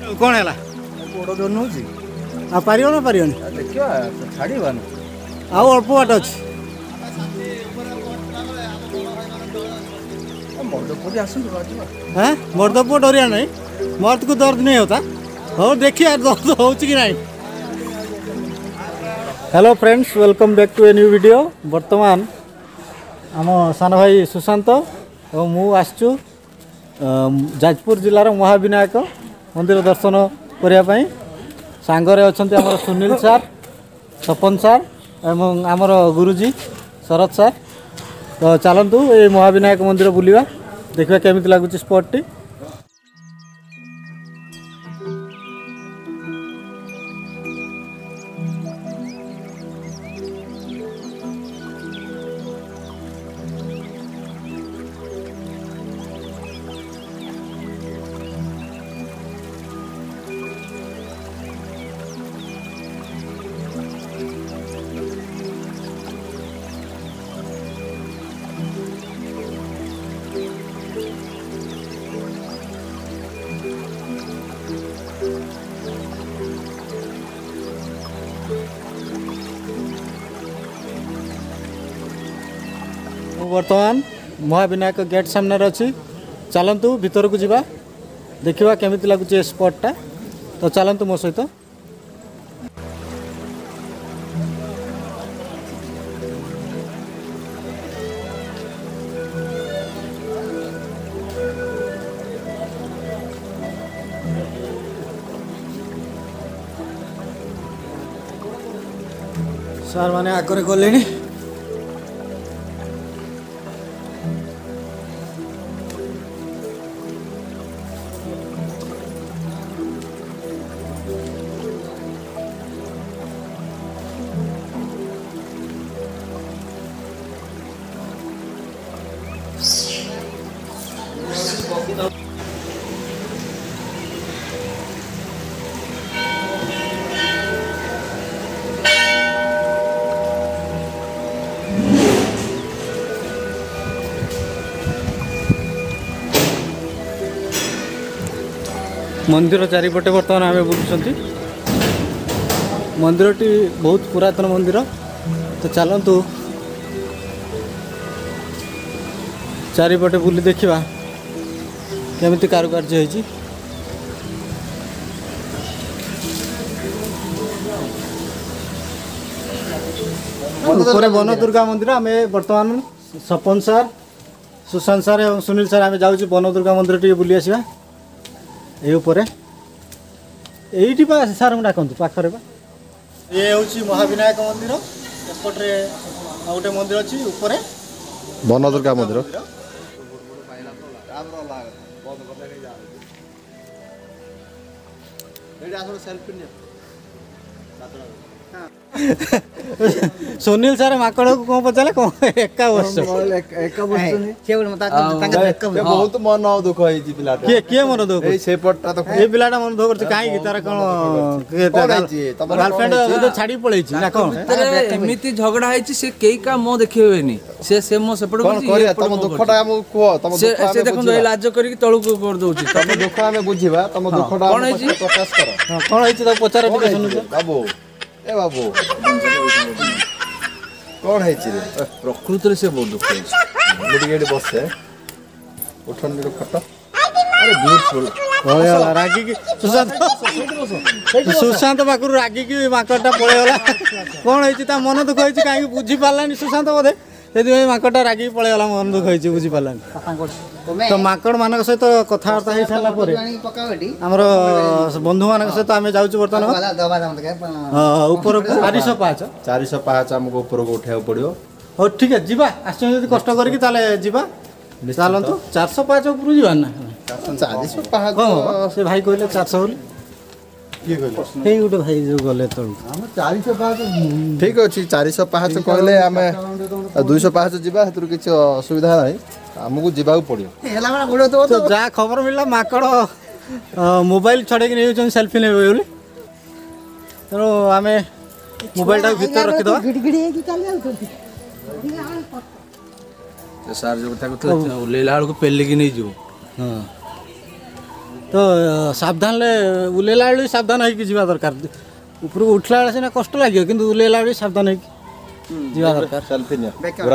कौन है गोड़ दोनों पार ना पार देखा छाड़वा आउ अल्प बाट अच्छी मर्दपुर डरिया नहीं मर्द को दर्द नहीं होता हो देखिए दर्द हो कि नहीं। Hello friends welcome back to a new video. बर्तमान आम सान भाई सुशांत और मु आसचु जाजपुर जिलार महाविनायक मंदिर दर्शन करने सांगरे अच्छा आम सुनील सार सपन सार एवं आमर गुरुजी शरद सार। तो चलतु ये महाविनायक मंदिर बुलवा देखा केमी लगुच स्पॉट बर्तमान महाविनायक गेट सामने अच्छी। चलतु भीतर को जीवा देखा केमी लगुच स्पॉटा। तो चलतु मो सहित सार माने आगे गले मंदिर चारिपटे बर्तमान आम बुलुं। मंदिरटी बहुत पुरातन मंदिर। तो चलतु चारिपटे बुली देखा केमिति कारुकार्य होइछि। ऊपर वन दुर्गा मंदिर आम बर्तमान सपन सार सुशांत सार और सुनील सार आम जाऊँ वन दुर्गा मंदिर टी बुली आसवा। ये सार को डाकतु पाखरे ये हूँ महाविनायक मंदिर एपटे गोटे मंदिर अच्छी ऊपर वन दुर्गा मंदिर। सुनील सार माकड़ को कौन पचारे कौन एका वर्ष बहुत मन दुख किए मन दुख ये पिलाटा मन दुख कर कहीं तार कौन गर्लफ्रेंड छाड़ी पड़े ना कौन एमती झगड़ा है से कई का मो देखेबेनी से मो सेपट तम दुखटा हम कुह तम से देखो लाज करके तळु को कर दोछि तम दुख हमें बुझिबा तम दुखटा कोन है प्रकाश कर कोन है तो पचार सुनु बाबू ए बाबू कौन है प्रकृति से बहुत दुख है बसे उठन खट अरे ब्यूटीफुल रागी की सुशांत पाखर रागी की माकड़टा पलैगला कौन है मन दुख है कहीं बुझी पारानी सुशांत बोधे से माकड़टा रागी पलैगला मन दुख है बुझी पारानी। तो माकड़ मान सहित कथबार्ता हो सारा आमर बंधु मान सहित आम जाऊँ बर्तमान ऊपर 405 आमको ऊपर को उठा पड़ो। हो ठीक है जीवा आस कष्ट करके चलतु 405 ऊपर जीवा ना 405 से भाई कहले 400 बोली ये गोटे भाई जो गले तलू 405 ठीक अच्छे 405 कहले आम 205 जीवा से किसी असुविधा ना आमको जावाक पड़ो। तो जहाँ खबर मिलला माकड़ मोबाइल छड़े नहीं सेल्फी ने बोली तेणु आम मोबाइल टाक भीतर रखीद सार जो कथा कहते ओल्लेला बेलू पेलिकी नहीं जीव तो सावधान उलेला बेले सावधान होइकी जीवा दरकार ऊपर को उठला बेले सिना कष्ट लागियो किंतु उलेला बेले सावधान होइकी जीवा दरकार सेल्फी नियो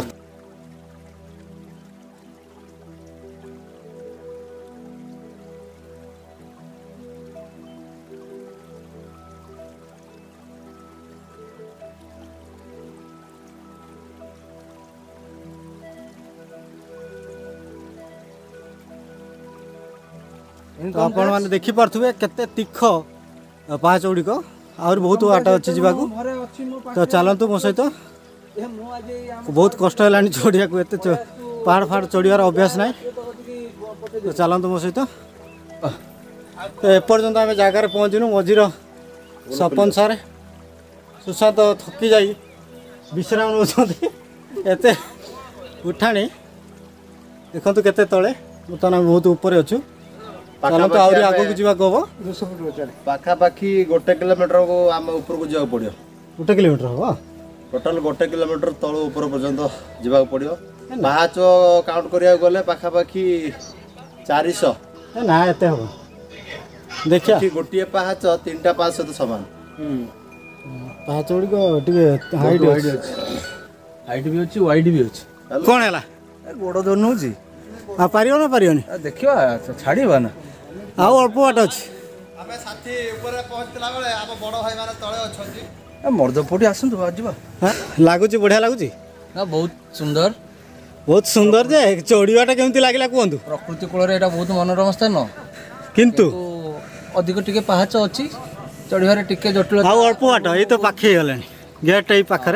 तो आपण मैंने देखी पार्थुबे केते तीख पाँच गुड़िक आहुरी बहुत बाट अच्छे जावाक तो चलतु मो सहित बहुत कष्ट है चढ़िया को एत पहाड़ फाड़ चढ़ियार अभ्यास ना तो चलतु मो सहित तो एपर्यंत आम जगार पहुँचनु मझीर सपन सार सुशांत थकी जा विश्राम नौ एत उठाणी देखु केते तले बर्तमान आम बहुत ऊपर अच्छु चलते आहरी आग को जावाक हम पाखापाखि 1 किलोमीटर को आम ऊपर को जावाक पड़ियो 1 किलोमीटर हम टोटाल 1 किलोमीटर तल ऊपर पर्यंत जावाक पड़ियो पाहाच काउंट करिया गले पाखापाखि 400 ना एत हम देखिया गोटे पाहाच 3टा पाहाच सहित समान पाहाच गुड़िक हाइट हाइट भी अच्छी वाइड भी अच्छी कौन है गोड़ धनुची पार ना पार देखिया छाड़वा ना आउ अल्प बाट अच्छी आमे साथी ऊपर पहुंचला बेले आम बड़ भाई माने तळे अछंती मर्दपोटी आसतु आजवा लगुच बढ़िया लगुच ना बहुत सुंदर जे चढ़ाटा केमती लगे कहतु प्रकृति कूल एटा बहुत मनोरम स्थान किंतु अधिक टिके पाहाच अच्छी चढ़िबार टिके जटिल आउ अल्प बाट ये तो पाखे गले गेट ये पाखे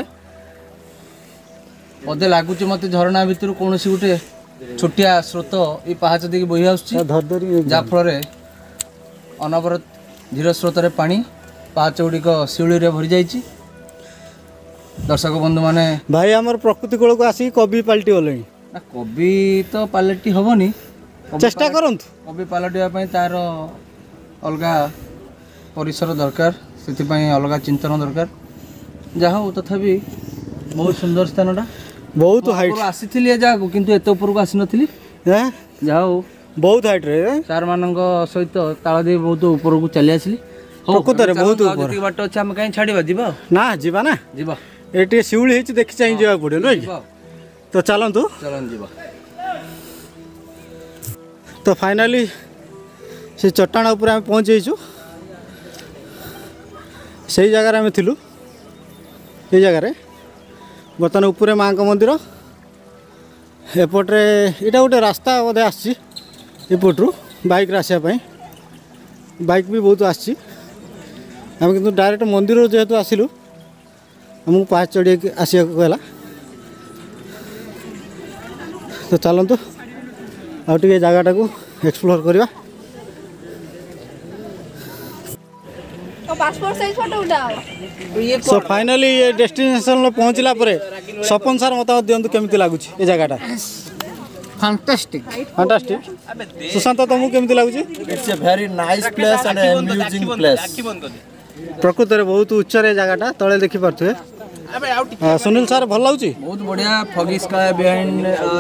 मते लगुच मत झरणा भितर कौन गोटे छोटिया स्रोत ये पाहाच देकी बही आसफल अनवरत धीर स्रोत पानी पाहाच गुड़िक शिउली भरी जाइए दर्शक बंधु माने भाई आमर प्रकृति कूल को आसिक कवि पलटि गले ना कवि तो पालटी हेनी चेष्टा करंतु कवि पालटिया तार अलग परिसर दरकार से अलग चिंतन दरकार जहाँ हो तथापि बहुत सुंदर स्थानटा बहुत हाइट आसी जगह किंतु एत ऊपर को आसी नथिली जहाँ हो बहुत हाइट रे सार मान सहित ताल दे बहुत ऊपर को चली आसली प्रकृत बहुत बाट अच्छे आम कहीं छाड़ा जीवा ना जीवा ना जीवा ये शिउली होती देखी चाहिए जावाक पड़े नुह तो चलतु चलन जीवा तो फाइनाली से चट्टाण उपर आम पहुँचीचु से जगार आम थिलु ये जगार बर्तमान उपरे माँ का मंदिर एपटे यहाँ गोटे रास्ता बोधे आसपट्रु बाइक आसापी बाइक भी बहुत आम कि डायरेक्ट मंदिर जेहेतु आसिलु आमको पाँच चढ़ी आसा कहला तो चलतु आउ टे जगटा को एक्सप्लोर करवा सो फाइनाली ये डेस्टिनेशन पहुँचला सपन सार मत दिंतु केमी लगुच ये जगटा फैंटास्टिक फैंटास्टिक सुशांत तुमको केमी लगुच it's a very nice place and amusing place प्रकृत में बहुत उच्चरे जगटा तले देखी पारे सुनील सर भल लगुच बहुत बढ़िया फगी स्काई बिहाइंड और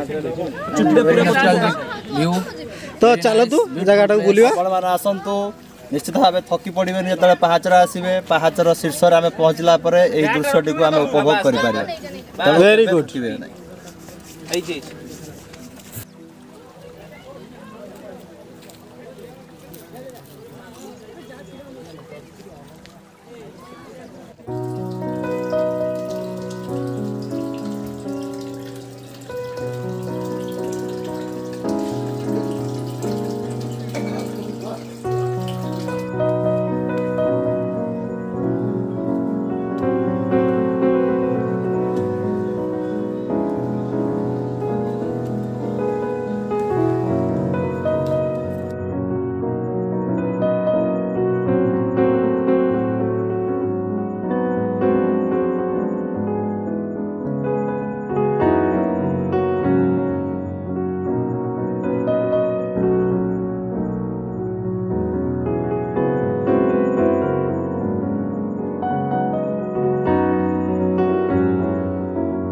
व्यू तो चलतु जगटा को बुलवा आपण आसतु निश्चित भाव थकी पड़े जो पहाचर आसवे पहाचर शीर्ष आम पहुँचला दृश्य टी आम उपभोग कर वेरी गुड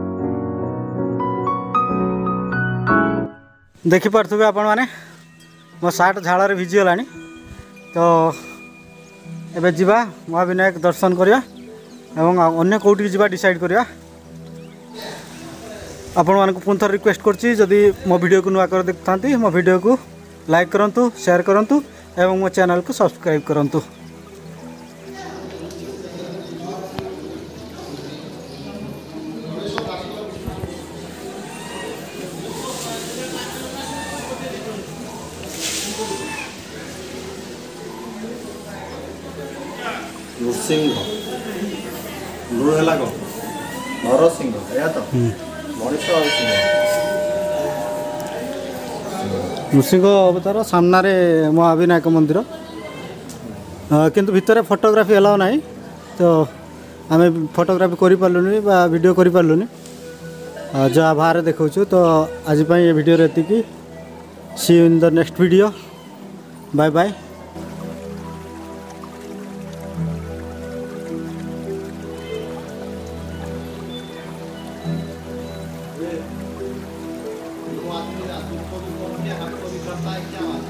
देखी पारे आपण मैंने मो सार्ट झाड़ भिजीगला तो एबे जीवा महाविनायक दर्शन करिया एवं अन्य कौटी जीवा डिसाइड करिया। आपण मानक पुन थर रिक्वेस्ट करछि जदि मो वीडियो को नुआ कर देखथांती मो वीडियो को लाइक करंतु शेयर करंतु एवं मो चैनल को सब्सक्राइब करंतु। नृसिंह नृ है नरसिंह या तो मनीष नृसिंह अवतार सामने महाविनायक मंदिर किंतु भितर फोटोग्राफी अलाउ ना तो आम फोटोग्राफी करें वीडियो करें जहाँ बाहर देखा तो आज ये वीडियो एति see you in the next video bye bye. आदमी